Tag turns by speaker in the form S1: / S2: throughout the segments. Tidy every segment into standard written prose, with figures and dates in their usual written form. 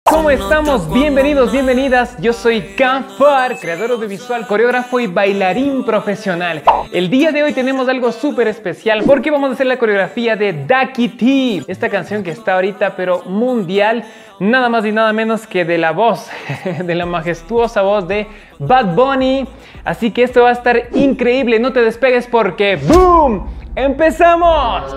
S1: ¿Cómo estamos? Bienvenidos, bienvenidas. Yo soy Cafar, creador audiovisual, coreógrafo y bailarín profesional. El día de hoy tenemos algo súper especial porque vamos a hacer la coreografía de Ducky T. Esta canción que está ahorita pero mundial, nada más y nada menos que de la voz, de la majestuosa voz de Bad Bunny. Así que esto va a estar increíble, no te despegues porque ¡boom! ¡Empezamos!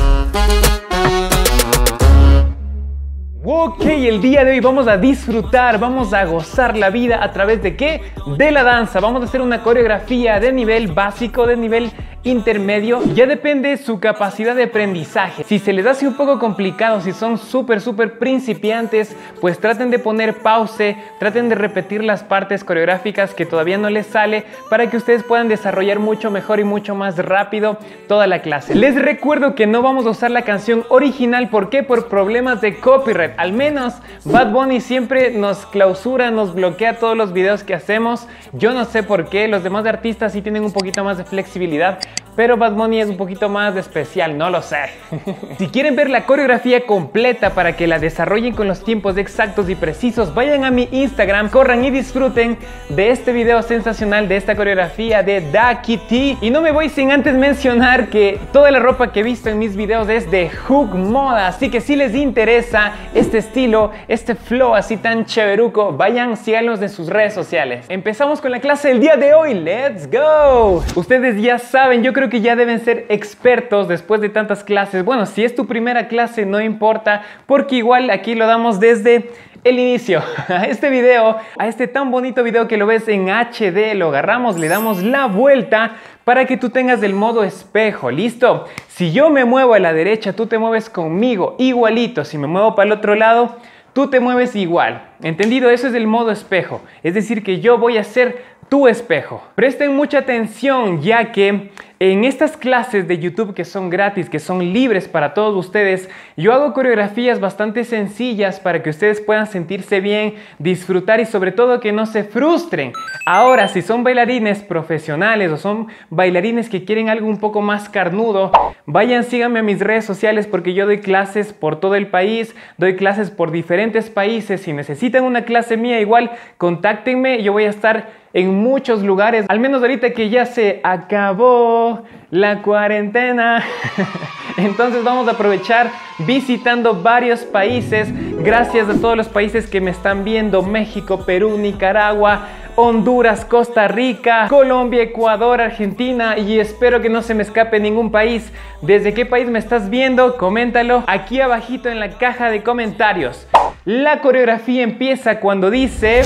S1: Ok, el día de hoy vamos a disfrutar, vamos a gozar la vida a través de ¿qué? De la danza. Vamos a hacer una coreografía de nivel básico, de nivel intermedio. Ya depende de su capacidad de aprendizaje. Si se les hace un poco complicado, si son súper principiantes, pues traten de poner pause, traten de repetir las partes coreográficas que todavía no les sale para que ustedes puedan desarrollar mucho mejor y mucho más rápido toda la clase. Les recuerdo que no vamos a usar la canción original. ¿Por qué? Por problemas de copyright. Al menos Bad Bunny siempre nos clausura, nos bloquea todos los videos que hacemos. Yo no sé por qué, los demás artistas sí tienen un poquito más de flexibilidad, pero Bad Bunny es un poquito más especial, no lo sé. Si quieren ver la coreografía completa para que la desarrollen con los tiempos exactos y precisos, vayan a mi Instagram, corran y disfruten de este video sensacional, de esta coreografía de Ducky T. Y no me voy sin antes mencionar que toda la ropa que he visto en mis videos es de Hook Moda, así que si les interesa este estilo, este flow así tan chéveruco, vayan, síganlos en sus redes sociales. Empezamos con la clase del día de hoy, ¡let's go! Ustedes ya saben, yo creo que ya deben ser expertos después de tantas clases. Bueno, si es tu primera clase no importa, porque igual aquí lo damos desde el inicio. A este video, a este tan bonito video que lo ves en HD, lo agarramos, le damos la vuelta para que tú tengas el modo espejo. ¿Listo? Si yo me muevo a la derecha, tú te mueves conmigo igualito. Si me muevo para el otro lado, tú te mueves igual. ¿Entendido? Eso es el modo espejo. Es decir, que yo voy a ser tu espejo. Presten mucha atención, ya que en estas clases de YouTube que son gratis, que son libres para todos ustedes, yo hago coreografías bastante sencillas para que ustedes puedan sentirse bien, disfrutar y sobre todo que no se frustren. Ahora, si son bailarines profesionales o son bailarines que quieren algo un poco más carnudo, vayan, síganme a mis redes sociales porque yo doy clases por todo el país, doy clases por diferentes países. Si necesitan una clase mía, igual contáctenme, yo voy a estar en muchos lugares, al menos ahorita que ya se acabó la cuarentena. Entonces vamos a aprovechar visitando varios países. Gracias a todos los países que me están viendo: México, Perú, Nicaragua, Honduras, Costa Rica, Colombia, Ecuador, Argentina, y espero que no se me escape ningún país. ¿Desde qué país me estás viendo? Coméntalo aquí abajito en la caja de comentarios. La coreografía empieza cuando dice...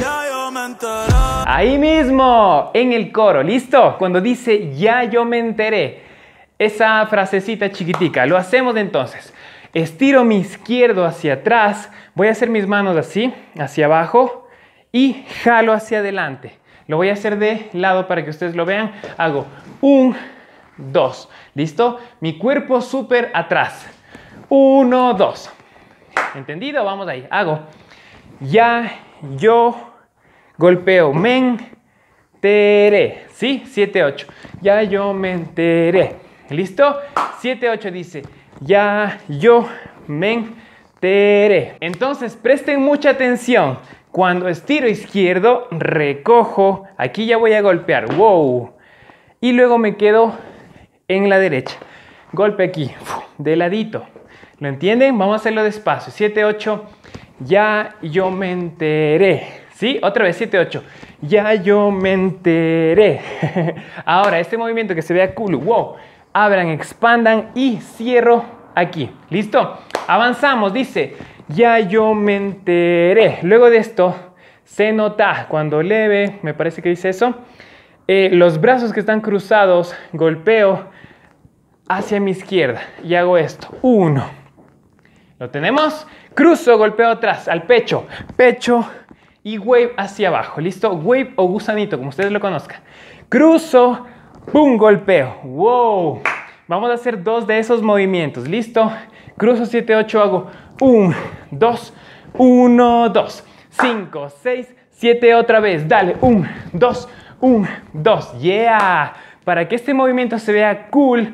S1: ahí mismo, en el coro, ¿listo? Cuando dice ya yo me enteré, esa frasecita chiquitica, lo hacemos entonces. Estiro mi izquierdo hacia atrás, voy a hacer mis manos así, hacia abajo y jalo hacia adelante. Lo voy a hacer de lado para que ustedes lo vean. Hago 1, 2, ¿listo? Mi cuerpo súper atrás. 1, 2. ¿Entendido? Vamos ahí. Hago ya yo... golpeo, me enteré, ¿sí? 7, 8, ya yo me enteré, ¿listo? 7, 8 dice, ya yo me enteré. Entonces, presten mucha atención. Cuando estiro izquierdo, recojo, aquí ya voy a golpear, wow. Y luego me quedo en la derecha. Golpe aquí, de ladito. ¿Lo entienden? Vamos a hacerlo despacio. 7, 8, ya yo me enteré. ¿Sí? Otra vez, 7, 8. Ya yo me enteré. Ahora, este movimiento que se vea cool. Wow. Abran, expandan y cierro aquí. ¿Listo? Avanzamos. Dice, ya yo me enteré. Luego de esto, se nota cuando leve, me parece que dice eso. Los brazos que están cruzados, golpeo hacia mi izquierda y hago esto. 1. ¿Lo tenemos? Cruzo, golpeo atrás, al pecho. Pecho y wave hacia abajo, ¿listo? Wave o gusanito, como ustedes lo conozcan. Cruzo, pum, golpeo, wow. Vamos a hacer 2 de esos movimientos, ¿listo? Cruzo 7, 8, hago 1, 2, 1, 2, 5, 6, 7, otra vez, dale, 1, 2, 1, 2, yeah. Para que este movimiento se vea cool,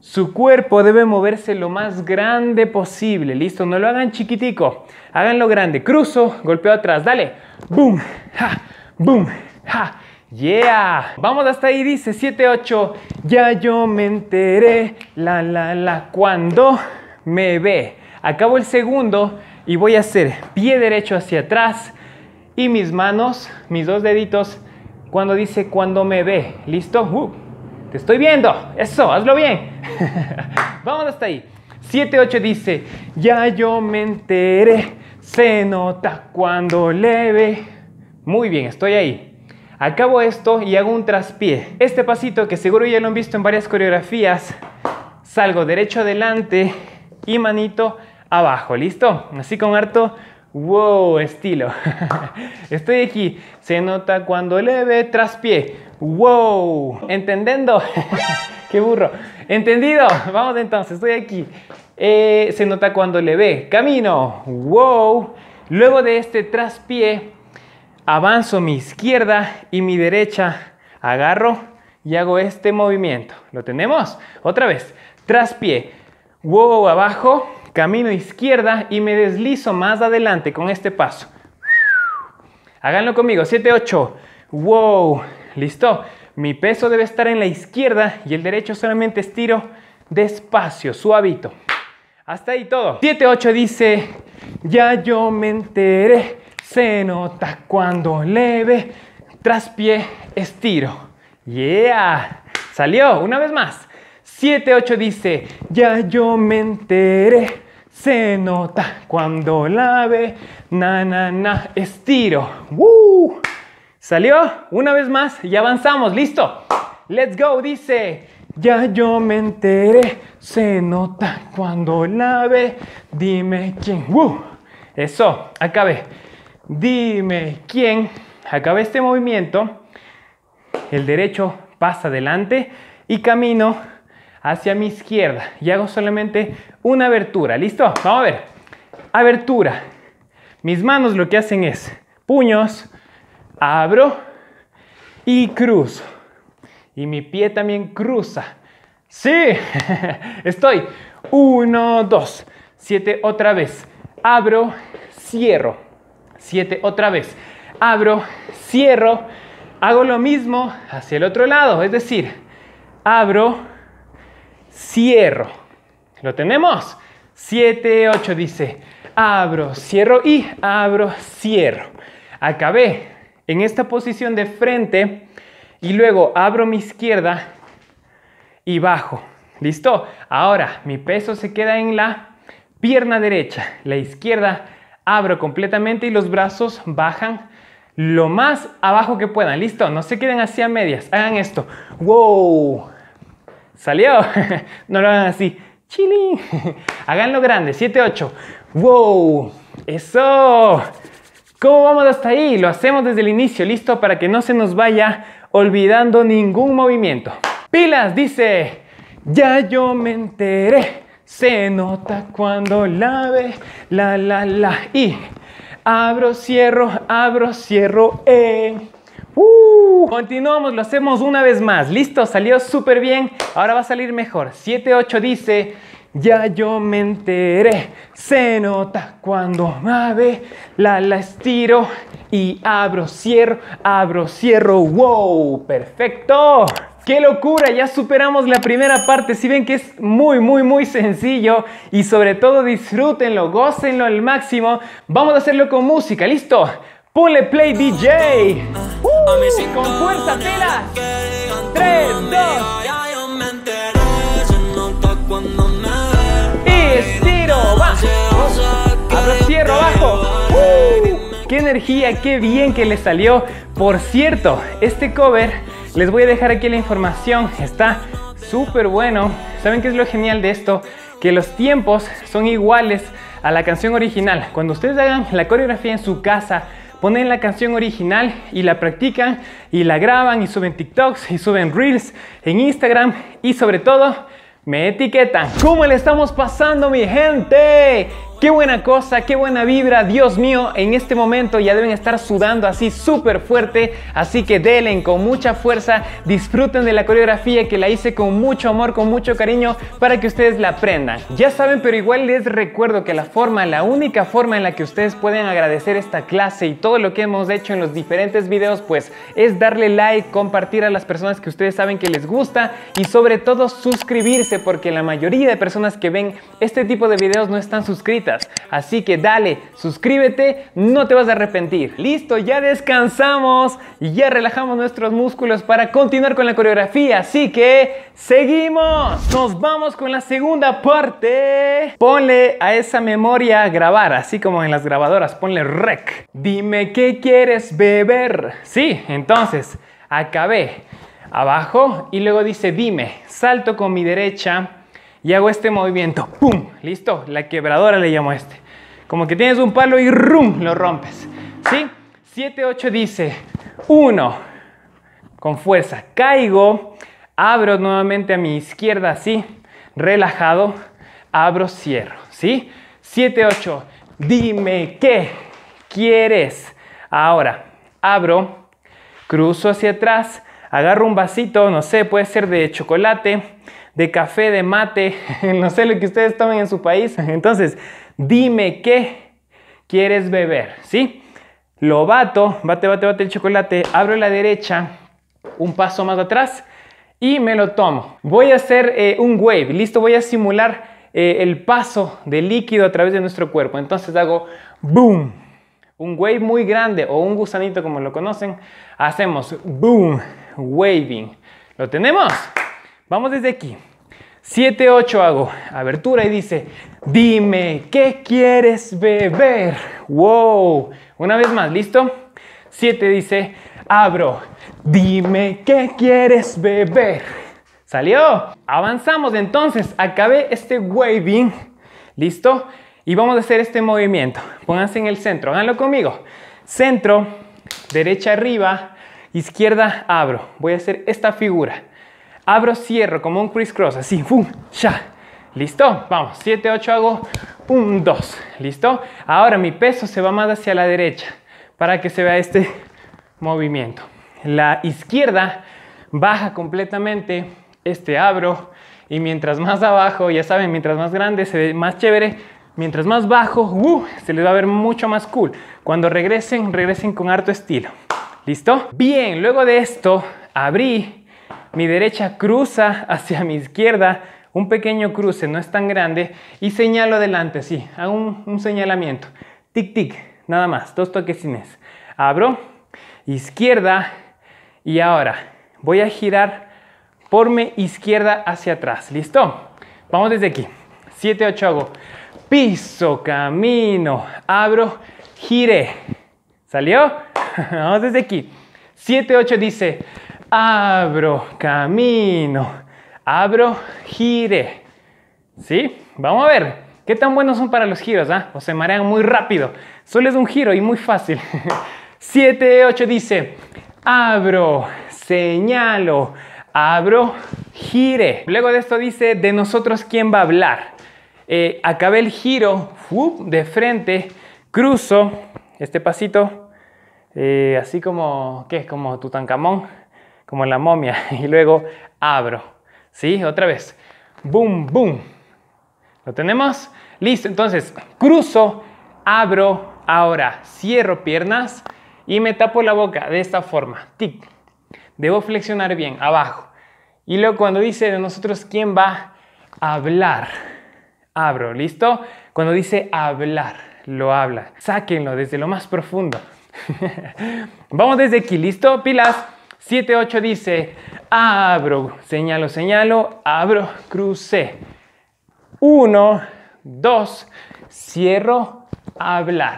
S1: Su cuerpo debe moverse lo más grande posible. Listo, no lo hagan chiquitico, háganlo grande. Cruzo, golpeo atrás, dale. Boom, ja, boom, ja. Yeah. Vamos hasta ahí, dice 7, 8. Ya yo me enteré, cuando me ve. Acabo el segundo y voy a hacer pie derecho hacia atrás y mis manos, mis dos deditos, cuando dice cuando me ve. ¿Listo? Te estoy viendo. Eso, hazlo bien. Vamos hasta ahí. 7, 8 dice, ya yo me enteré, se nota cuando le ve. Muy bien, estoy ahí. Acabo esto y hago un traspié. Este pasito que seguro ya lo han visto en varias coreografías. Salgo derecho adelante y manito abajo. ¿Listo? Así con harto wow, estilo. Estoy aquí. Se nota cuando le ve, traspié. Wow. ¿Entendiendo? Qué burro. ¿Entendido? Vamos entonces, estoy aquí. Se nota cuando le ve. Camino. Wow. Luego de este traspié, avanzo mi izquierda y mi derecha. Agarro y hago este movimiento. ¿Lo tenemos? Otra vez. Traspié. Wow, abajo. Camino izquierda y me deslizo más adelante con este paso. Háganlo conmigo. 7, 8. Wow. ¿Listo? Mi peso debe estar en la izquierda y el derecho solamente estiro despacio, suavito. Hasta ahí todo. 7, 8 dice, ya yo me enteré, se nota cuando le ve, traspié, estiro. Yeah. Salió. Una vez más. 7, 8 dice, ya yo me enteré, se nota cuando la ve, estiro. ¿Salió? Una vez más y avanzamos. ¿Listo? Let's go. Dice, ya yo me enteré, se nota cuando la ve, dime quién. Eso, acabé. Dime quién. Acabé este movimiento. El derecho pasa adelante y camino hacia mi izquierda y hago solamente una abertura. ¿Listo? Vamos a ver. Abertura. Mis manos lo que hacen es puños, abro y cruzo. Y mi pie también cruza. ¡Sí! Estoy. 1, 2. 7 otra vez. Abro, cierro. 7 otra vez. Abro, cierro. Hago lo mismo hacia el otro lado. Es decir, abro, cierro. ¿Lo tenemos? 7, 8 dice, abro, cierro y abro, cierro. Acabé en esta posición de frente y luego abro mi izquierda y bajo. ¿Listo? Ahora mi peso se queda en la pierna derecha. La izquierda abro completamente y los brazos bajan lo más abajo que puedan. ¿Listo? No se queden así a medias. Hagan esto. ¡Wow! ¿Salió? No lo hagan así. ¡Chilín! Háganlo grande. 7, 8. ¡Wow! ¡Eso! ¿Cómo vamos hasta ahí? Lo hacemos desde el inicio. ¿Listo? Para que no se nos vaya olvidando ningún movimiento. ¡Pilas! Dice, ya yo me enteré. Se nota cuando la ve. Y abro, cierro, Continuamos, lo hacemos una vez más. Listo, salió súper bien. Ahora va a salir mejor. 7, 8 dice, ya yo me enteré. Se nota cuando me ve. Estiro y abro, cierro. ¡Wow! ¡Perfecto! ¡Qué locura! Ya superamos la primera parte. Si ven que es muy sencillo y sobre todo disfrútenlo, gócenlo al máximo. Vamos a hacerlo con música. ¿Listo? Ponle play, DJ. Con fuerza, pilas. 3, 2. Y estiro, bajo. Abro, cierro, abajo. ¡Qué energía! ¡Qué bien que le salió! Por cierto, este cover, les voy a dejar aquí la información. Está súper bueno. ¿Saben qué es lo genial de esto? Que los tiempos son iguales a la canción original. Cuando ustedes hagan la coreografía en su casa, ponen la canción original y la practican y la graban y suben TikToks y suben Reels en Instagram y sobre todo me etiquetan. ¿Cómo le estamos pasando, mi gente? qué buena cosa, qué buena vibra. Dios mío, en este momento ya deben estar sudando así súper fuerte, así que denle con mucha fuerza, disfruten de la coreografía que la hice con mucho amor, con mucho cariño para que ustedes la aprendan. Ya saben, pero igual les recuerdo que la única forma en la que ustedes pueden agradecer esta clase y todo lo que hemos hecho en los diferentes videos, pues es darle like, compartir a las personas que ustedes saben que les gusta y sobre todo suscribirse, porque la mayoría de personas que ven este tipo de videos no están suscritas. Así que dale, suscríbete, no te vas a arrepentir. Listo, ya descansamos y ya relajamos nuestros músculos para continuar con la coreografía. Así que seguimos. Nos vamos con la segunda parte. Ponle a esa memoria grabar, así como en las grabadoras, ponle rec. Dime qué quieres beber. Sí, entonces acabé abajo y luego dice dime. Salto con mi derecha y hago este movimiento. ¡Pum! Listo, la quebradora le llamo este. Como que tienes un palo y ¡rum! Lo rompes. ¿Sí? 7, 8 dice 1. Con fuerza. Caigo. Abro nuevamente a mi izquierda así. Relajado. Abro, cierro. ¿Sí? 7, 8. Dime qué quieres. Ahora, abro. Cruzo hacia atrás. Agarro un vasito, no sé, puede ser de chocolate, de café, de mate, no sé lo que ustedes tomen en su país. Entonces, dime qué quieres beber, ¿sí? Lo bato, bate el chocolate, abro la derecha, un paso más atrás y me lo tomo. Voy a hacer un wave, listo, voy a simular el paso de líquido a través de nuestro cuerpo. Entonces hago boom, un wave muy grande o un gusanito como lo conocen. Hacemos boom, waving. ¿Lo tenemos? Vamos desde aquí. 7, 8 hago abertura y dice dime qué quieres beber. Wow. Una vez más, ¿listo? 7 dice abro. Dime qué quieres beber. ¿Salió? Avanzamos entonces. Acabé este waving. ¿Listo? Y vamos a hacer este movimiento. Pónganse en el centro. Háganlo conmigo. Centro, derecha arriba, izquierda abro. Voy a hacer esta figura. Abro, cierro como un crisscross. Así. ¡Fum! ¡Ya! ¿Listo? Vamos. 7, 8 hago. 1, 2. ¿Listo? Ahora mi peso se va más hacia la derecha para que se vea este movimiento. La izquierda baja completamente. Abro. Y mientras más abajo, ya saben, mientras más grande se ve más chévere. Mientras más bajo, se les va a ver mucho más cool. Cuando regresen con harto estilo. ¿Listo? Bien, luego de esto, abrí. Mi derecha cruza hacia mi izquierda. Un pequeño cruce, no es tan grande. Y señalo adelante, sí. Hago un señalamiento. Tic, tic. Nada más. 2 toquecines. Abro. Izquierda. Y ahora voy a girar por mi izquierda hacia atrás. ¿Listo? Vamos desde aquí. 7, 8 hago. Piso, camino, abro, giré. ¿Salió? Vamos desde aquí. 7, 8 dice, abro, camino, abro, giré. ¿Sí? Vamos a ver. ¿Qué tan buenos son para los giros? O se marean muy rápido. Solo es un giro y muy fácil. 7, 8 dice, abro, señalo, abro, giré. Luego de esto dice, de nosotros, ¿quién va a hablar? Acabé el giro de frente, cruzo este pasito, así como, ¿qué? Como Tutankamón, como la momia, y luego abro, ¿sí? Otra vez, boom, boom. ¿Lo tenemos? Listo, entonces cruzo, abro, ahora cierro piernas y me tapo la boca de esta forma, tic. Debo flexionar bien, abajo. Y luego cuando dice de nosotros, ¿quién va a hablar? Abro, ¿listo? Cuando dice hablar, lo habla. Sáquenlo desde lo más profundo. Vamos desde aquí, ¿listo? Pilas. 7, 8 dice, abro, señalo, señalo, abro, crucé. 1, 2, cierro, hablar.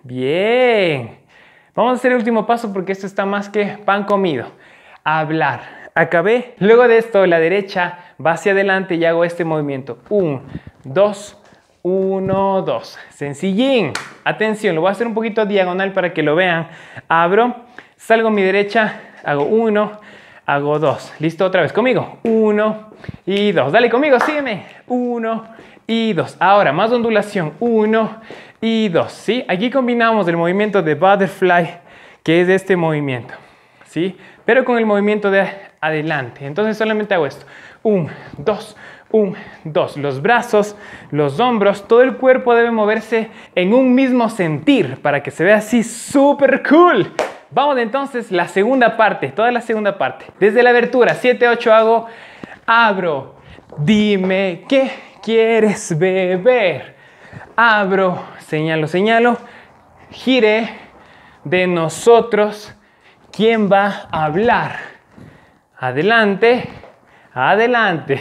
S1: Bien. Vamos a hacer el último paso porque esto está más que pan comido. Hablar. Acabé. Luego de esto, la derecha va hacia adelante y hago este movimiento. 1, 2, 1, 2. Sencillín. Atención, lo voy a hacer un poquito diagonal para que lo vean. Abro, salgo a mi derecha, hago 1, hago 2. ¿Listo? Otra vez conmigo. 1 y 2. Dale conmigo, sígueme. 1 y 2. Ahora, más ondulación. 1 y 2, ¿sí? Aquí combinamos el movimiento de butterfly, que es este movimiento, ¿sí? Pero con el movimiento de adelante. Entonces solamente hago esto. 1, 2, 1, 2. Los brazos, los hombros, todo el cuerpo debe moverse en un mismo sentir para que se vea así súper cool. Vamos entonces la segunda parte, toda la segunda parte. Desde la abertura, 7, 8 hago, abro, dime qué quieres beber. Abro, señalo, señalo, gire, de nosotros, ¿quién va a hablar? Adelante, adelante.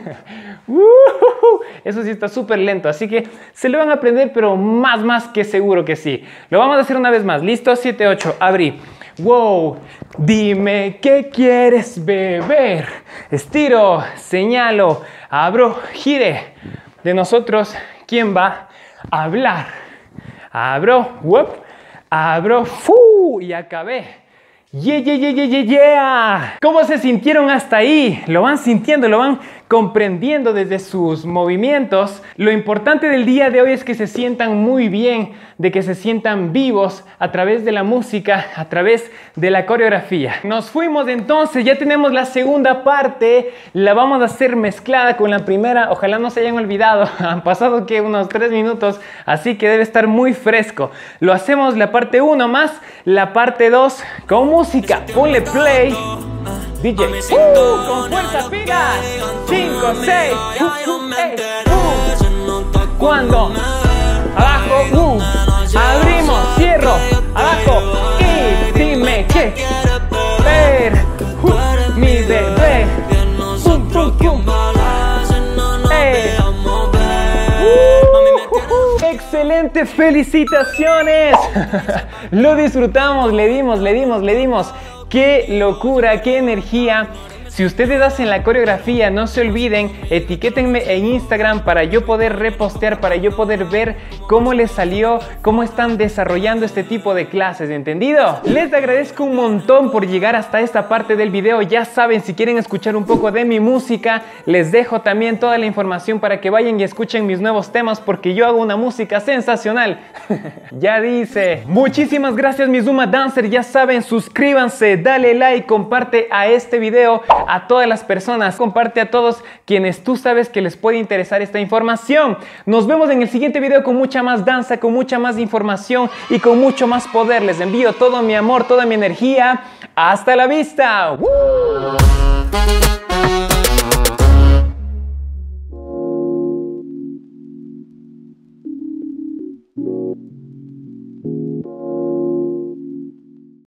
S1: Eso sí está súper lento, así que se lo van a aprender, pero más que seguro que sí. Lo vamos a hacer una vez más. ¿Listo? 7, 8, abrí. Wow, dime qué quieres beber. Estiro, señalo, abro, gire. De nosotros, ¿quién va a hablar? Abro, whoop, abro, fu, y acabé. Yeah. ¿Cómo se sintieron hasta ahí? ¿Lo van sintiendo? ¿Lo van comprendiendo desde sus movimientos? Lo importante del día de hoy es que se sientan muy bien, de que se sientan vivos a través de la música, a través de la coreografía. Nos fuimos entonces, ya tenemos la segunda parte, la vamos a hacer mezclada con la primera. Ojalá no se hayan olvidado, han pasado que unos 3 minutos, así que debe estar muy fresco. Lo hacemos la parte 1 más la parte 2 con música. Ponle play, DJ. Con fuerza, pilas. 5, 6, cuando abajo, abrimos, cierro, abajo y dime qué ver, mi bebé, pum, pum, pum. Excelente, felicitaciones. Lo disfrutamos, le dimos. Qué locura, qué energía. Si ustedes hacen la coreografía, no se olviden, etiquétenme en Instagram para yo poder repostear, para yo poder ver cómo les salió, cómo están desarrollando este tipo de clases, ¿entendido? Les agradezco un montón por llegar hasta esta parte del video. Ya saben, si quieren escuchar un poco de mi música, les dejo también toda la información para que vayan y escuchen mis nuevos temas, porque yo hago una música sensacional. Ya dice. Muchísimas gracias, mi Zumba Dancer. Ya saben, suscríbanse, dale like, comparte a este video a todas las personas, comparte a todos quienes tú sabes que les puede interesar esta información. Nos vemos en el siguiente video con mucha más danza, con mucha más información y con mucho más poder. Les envío todo mi amor, toda mi energía. ¡Hasta la vista! ¡Woo!